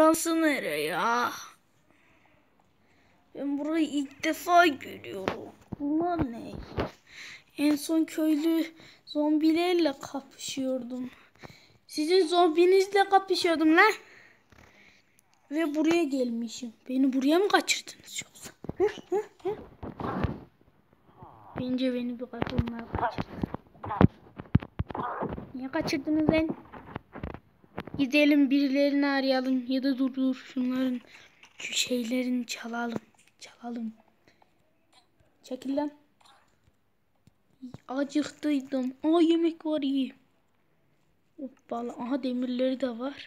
Burası nere ya? Ben burayı ilk defa görüyorum. Bunlar ne? En son köylü zombilerle kapışıyordum. Sizin zombinizle kapışıyordum lan. Ve buraya gelmişim. Beni buraya mı kaçırdınız yoksa? Bence beni bir kadınlar kaçırdı. Niye kaçırdınız lan? Gidelim birilerini arayalım ya da dur şunların şu şeylerini çalalım. Çekil lan. Acıktıydım. Aa, yemek var, yiyeyim. Hoppala. Aha, demirleri de var.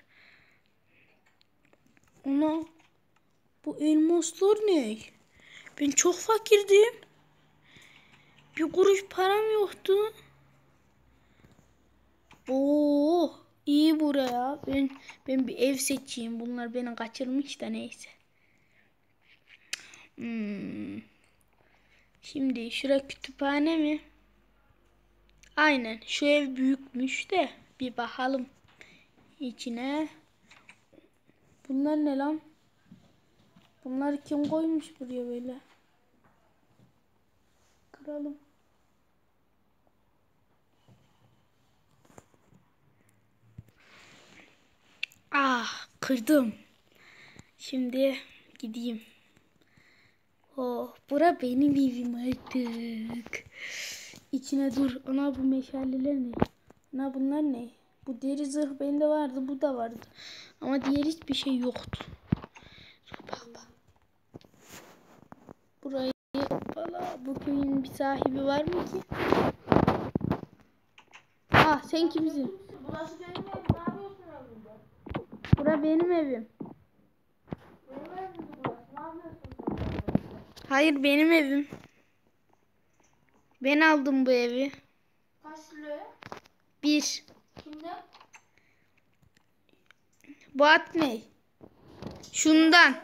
Ana, bu elmaslar ne? Ben çok fakirdim. Bir kuruş param yoktu. Oo, iyi buraya. Ben bir ev seçeyim. Bunlar beni kaçırmış da neyse. Şimdi şura kütüphane mi? Aynen. Şu ev büyükmüş de bir bakalım içine. Bunlar ne lan? Bunları kim koymuş buraya böyle? Kıralım. Ah, kırdım. Şimdi gideyim. Oh, bura benim evim artık. İçine dur. Ana, bu meşaleler ne? Ana, bunlar ne? Bu deri zırh bende vardı, bu da vardı. Ama diğer hiçbir şey yoktu. Dur baba. Burayı bala, bu köyün bir sahibi var mı ki? Ah, sen kimsin? Burası benim evim. Ne yapıyorsun evimde? Bura benim evim. Benim evim burası. Ne yapıyorsun sen? Hayır, benim evim. Ben aldım bu evi. Kaç liraya? 1. Kimden? Bu at ne? Şundan.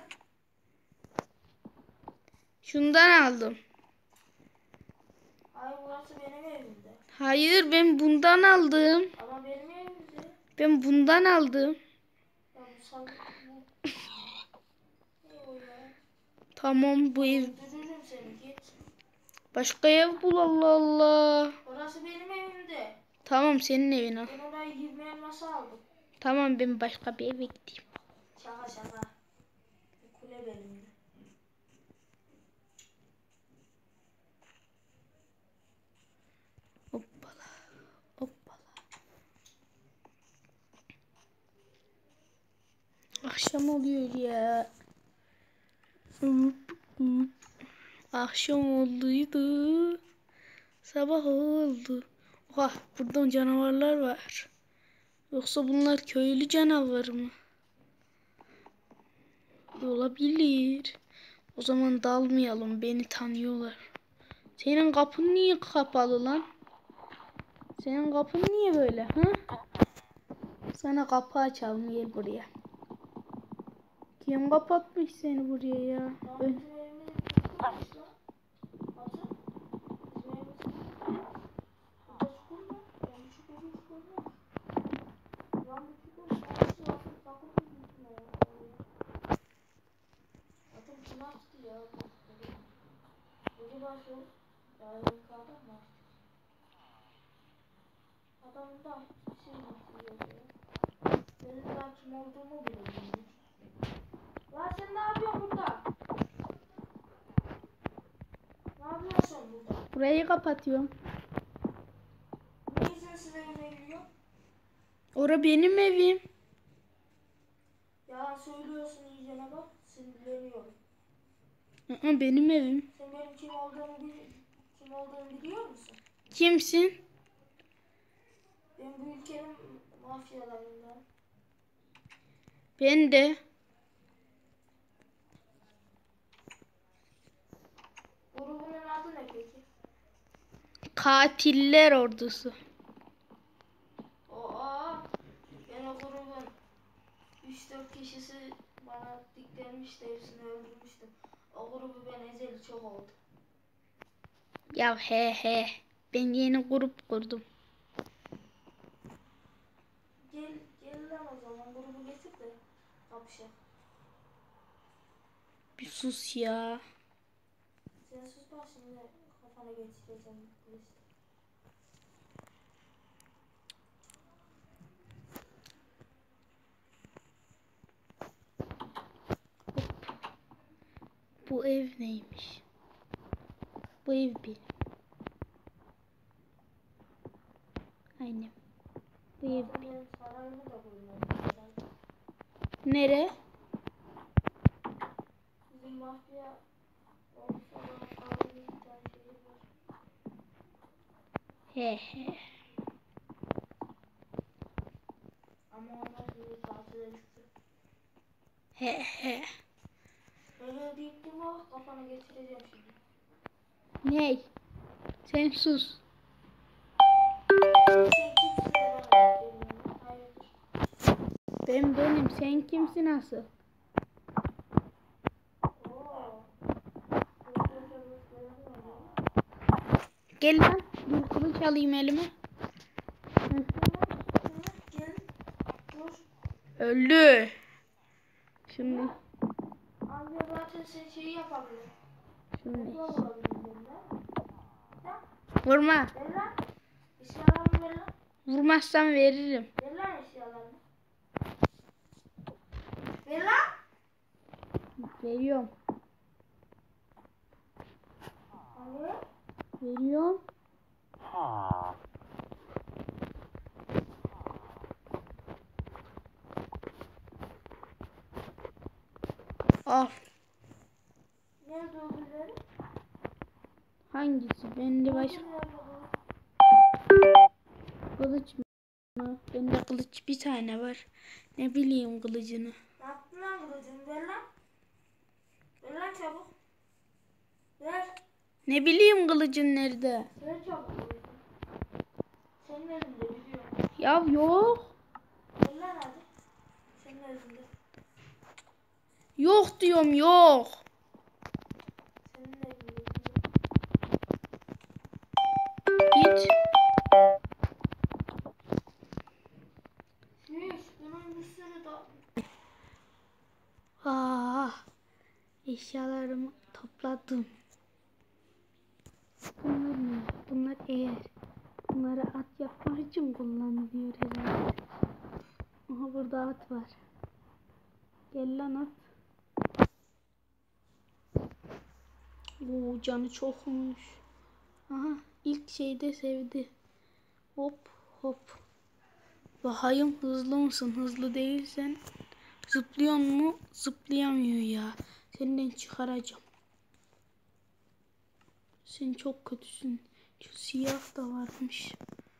Şundan aldım. Hayır, burası benim evimde. Hayır, ben bundan aldım. Ama benim evimde. Ben bundan aldım. Ya bu salak bu. Ne o ya? Tamam, bu ev. Öldürürüm seni, git. Başka ev bul, Allah Allah. Burası benim evimde. Tamam, senin evin al. Ben oraya 20 elması aldım. Tamam, ben başka bir eve gideyim. Şaka. Bu kule benimdi. Hoppala. Hoppala. Akşam oluyor ya. Akşam olduydu. Sabah oldu. Oha, burada canavarlar var. Yoksa bunlar köylü canavar mı? Olabilir. O zaman dalmayalım. Beni tanıyorlar. Senin kapın niye kapalı lan? Senin kapın niye böyle? Ha? Sana kapı açalım, gel buraya. Kim kapatmış seni buraya ya? Bizim evimiz yıkılmış lan. Atın. Bizim evimiz yıkılmış. Burada çukur mu? Ben bir çukur hiç görmedim. Lan bu çukur nasıl atın? Sakın gitme ya. Atın kim açtı ya? Acaba şu yukarıda mı açtı? Adamdan bir şey getiriyor ya. Benim daha kim olduğumu bile bilmiyorum. Lan sen ne yapıyorsun burada? Ne yapıyorsun sen burada? Burayı kapatıyorum. Niye sensiz evine giriyor? Ora benim evim. Yalan söylüyorsun iyicene bak. Sinirleniyorum. Benim evim. Sen benim kim olduğumu biliyor musun? Kimsin? Ben bu ülkenin mafyalarından. Ben de. Grubunun adı ne peki? Katiller ordusu. Ben o grubun 3-4 kişisi bana diklenmişti, hepsini öldürmüştüm. O grubu ben ezeli çok oldu. Ya he. Ben yeni grup kurdum. Gel lan o zaman grubu getir de Kapışa. Bir sus ya. Sen sus bak şimdi kafana geçireceğim bu liste. Bu ev neymiş? Bu ev benim. Aynen. Bu ev Zaten benim sarayımı da koyuyorum. nere? Bizim mafya olsa da sarayın bir tane şeyi var. He he. Ama onlar şimdi tatile çıktı. He he. Öyle deyip durma kafana geçireceğim şimdi. Ney? Sen sus. Sen kimsin de bana geliyorsun? Hayırdır? Benim. Sen kimsin asıl? Oo. Göster göster. Gel lan. Dur kılıç alayım elime. Gel. Dur. Öldü. Şimdi. Anne zaten sen şeyi yapabilir. Şimdi. Okula vurabilirim ben. Vurma. Ver lan. Eşyalarımı ver lan. Vurmazsan veririm. Ver lan eşyalarımı. Ver lan. Veriyorum. Anne. Veriyorum. Al. Nerede öbürleri? Hangisi? Bende başka kılıç mı? Bende kılıç bir tane var. Ne bileyim kılıcını. Ne yaptın lan kılıcını? Ver lan. Ver lan çabuk. Ver. Ne bileyim kılıcın nerede? Ver çabuk kılıcını. Senin elinde biliyorum. Ya yok. Ver lan hadi. Senin elinde. Yok diyorum yok. Senin elinde. Git. Bunun bir sürü da... Ah. Eşyalarımı topladım. Bunlar ne? Bunlar eğer. Bunları at yapmak için kullanılıyor herhalde. Aha burada at var. Gel lan at. Oo canı çokmuş. Aha ilk şeyde sevdi. Hop hop. Bakayım hızlı mısın? Hızlı değilsen zıplıyor mu? Zıplayamıyor ya. Senden çıkaracağım. Sen çok kötüsün. Şu siyah da varmış.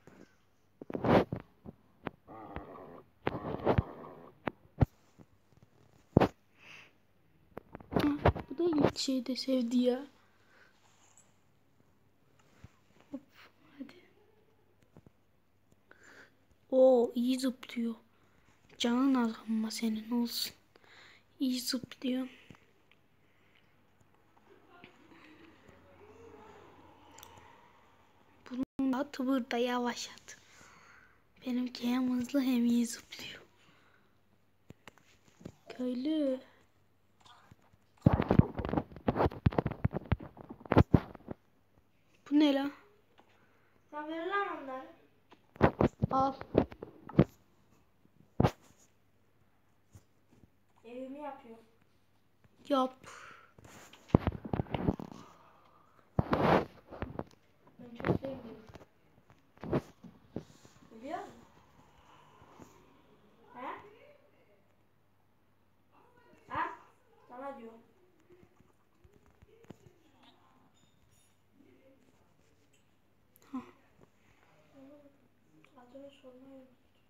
Bu da ilk şeyde sevdi ya. Hop hadi. Oo iyi zıplıyor. Canın az ama senin olsun. İyi zıplıyor. Bunun atı burada yavaş at. Benimki hem hızlı hem iyi zıplıyor. Köylü. Bu ne lan? Sen ver lan onları. Al. Evimi yapıyor. Yap. Ben çok sevmiyorum. Biliyor musun? He? Ha? Sana diyor. Adını sormayı.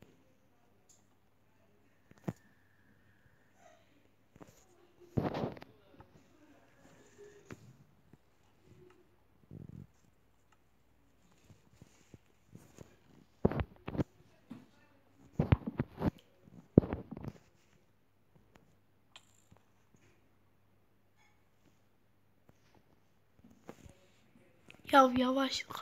Yavaş.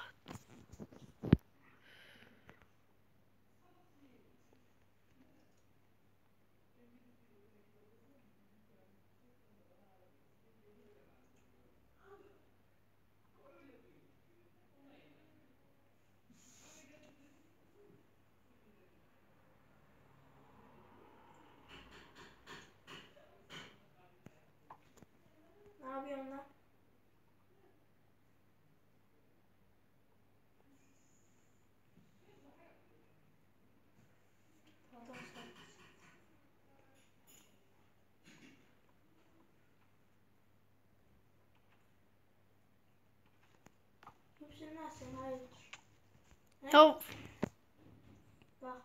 misin lan sen? Hayırdır? Ya Bak.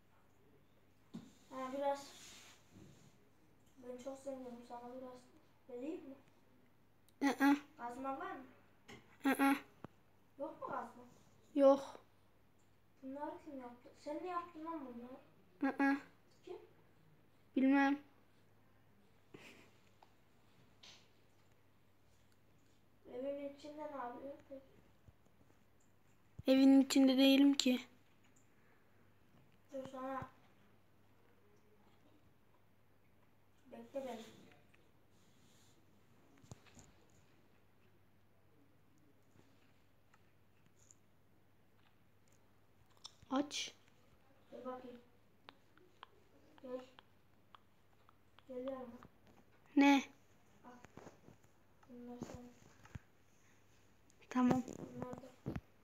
Ha biraz. Ben çok seviyorum. Sana biraz vereyim mi? ı-ı, Kazma var mı? ı-ı, Yok mu kazma? yok. Bunları kim yaptı? Sen mi yaptın lan bunları? I-ı, Kim? bilmem. Evin içinde ne yapıyor peki? Evin içinde değilim ki. Dur sana. Bekle beni. Aç. Dur bakayım. Gel. Gel yanıma. Ne? Al. Bunlar sen. Tamam. Bunlar da.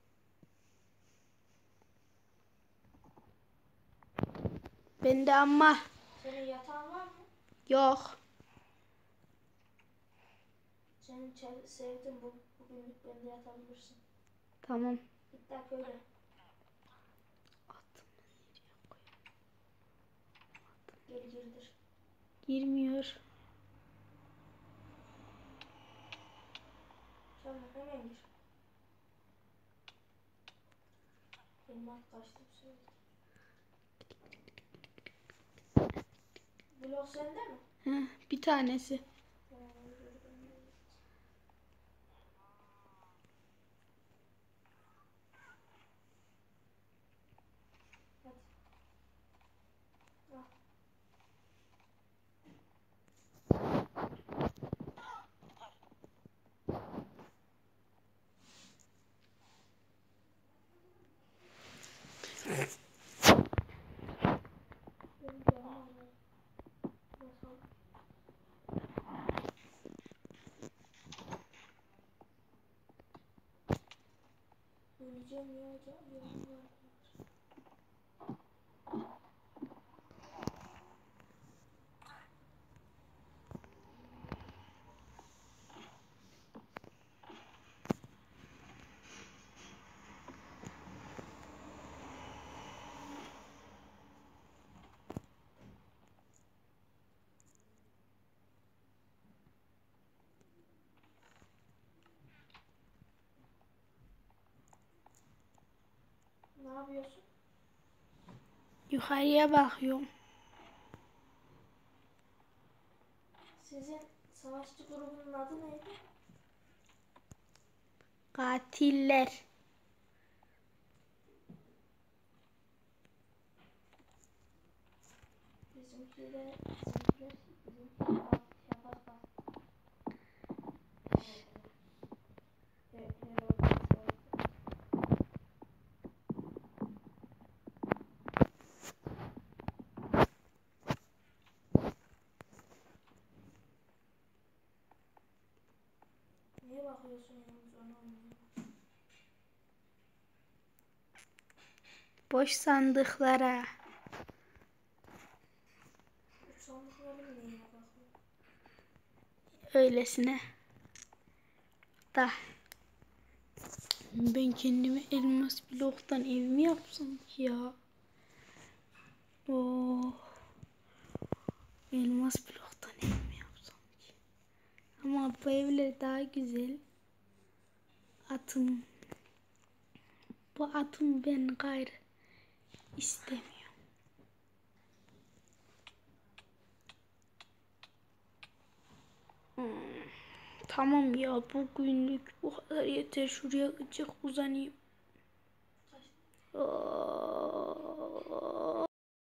Bende ama Senin yatağın var mı? yok. Senin sevdim bu. Bugünlük bende yatabilirsin. Tamam. Git de öyle. Gel girdir. Girmiyor. Çabuk hemen gir. Benim at kaçtı bu sefer. Blok sende mi? Hı, bir tanesi. Hadi. Al. Benim canım ağrıyor. Nasıl? Öleceğim ya. Canım ağrıyor. Ne yapıyorsun? Yukarıya bakıyorum. Sizin savaşçı grubunun adı neydi? Katiller. Bizimkiler bak yapar bak. Evet, niye bakıyorsun yalnız ona? Boş sandıklara. Bu sandıkların neyine bakıyor? Öylesine. Da. Ben kendime elmas bloktan ev mi yapsam ki ya? Oh. Elmas bloktan ev mi yapsam ki? Ama bu evler daha güzel. Atım. Bu atım ben gayrı istemiyorum. Tamam ya, bugünlük bu kadar yeter. Şuraya gıcık uzanayım. Oh.